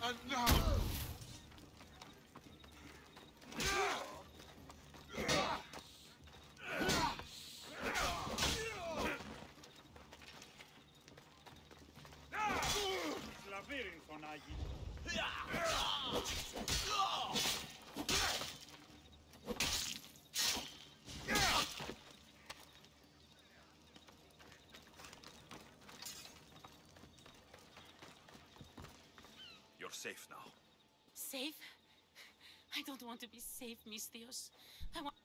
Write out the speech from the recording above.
And now! Labyrinthon, Agi. You're safe now. Safe? I don't want to be safe, Misthios. I want...